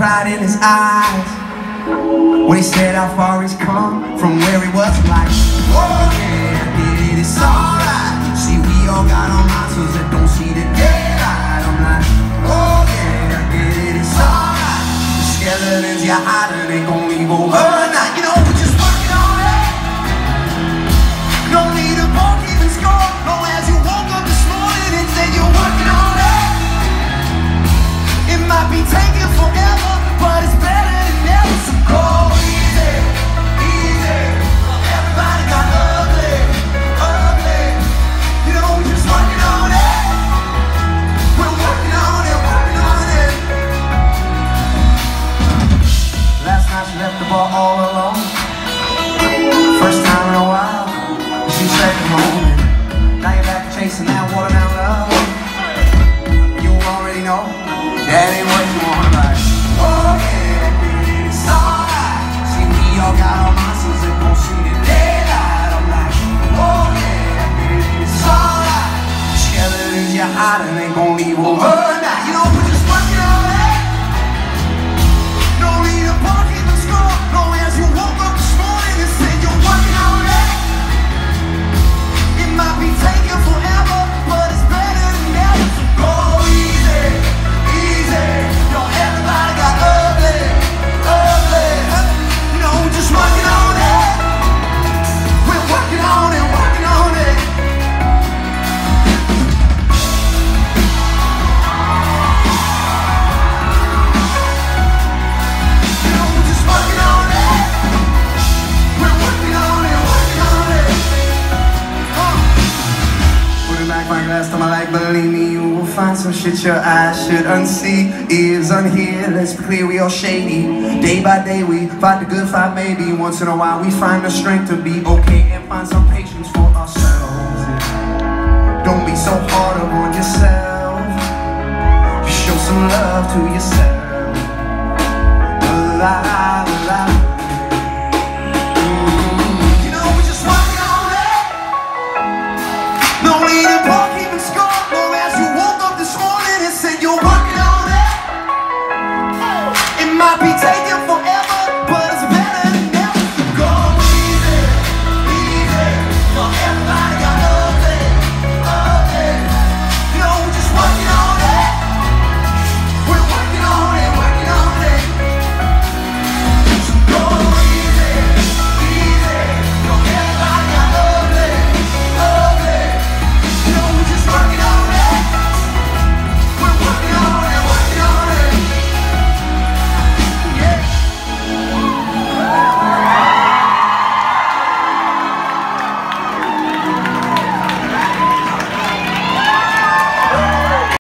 pride in his eyes when he said how far he's come from where he was. Like, oh yeah, it's alright. See, we all got our monsters that don't see the daylight. I'm like, oh yeah, it's alright. The skeletons you're hiding ain't gon' leave overnight. You know, we're just working on it. No need to ball keeping score. Long as you woke up this morning and said you're working on it. It might be taking forever, but it's better than never. So go easy, easy. Everybody got ugly, ugly. You know, we're just working on it. We're working on it, working on it. Last night she left the bar all alone. First time in a while, she said come home. Now you're back chasing that watermelon love. You already know that ain't what you want. Like, oh yeah, it's alright. See, we all got our monsters that don't see the daylight. I'm like, oh yeah, it's alright. Skeletons you're hiding ain't gon' leave overnight. You know, we're just working on it. No need to park even score. Long as you woke up this morning and said you're working on it. It might be taking forever, but it's better than never. So go easy, easy. Yo, everybody got ugly, ugly. You know, we're just working on it. We're working on it, working on it. You know, we're just working on it. We're working on it, working on it. Put it back my glass to my light, believe me, you will find some shit your eyes should unsee. Ears unhear, let's be clear, we all shady. Day by day we fight the good fight, maybe once in a while we find the strength to be okay and find some patience for ourselves. Don't be so hard on yourself. Show some love to yourself. La, la, la. You know, we're just working on it. No need to ball keeping score. Long as you woke up this morning and said you're working on it. It might be taking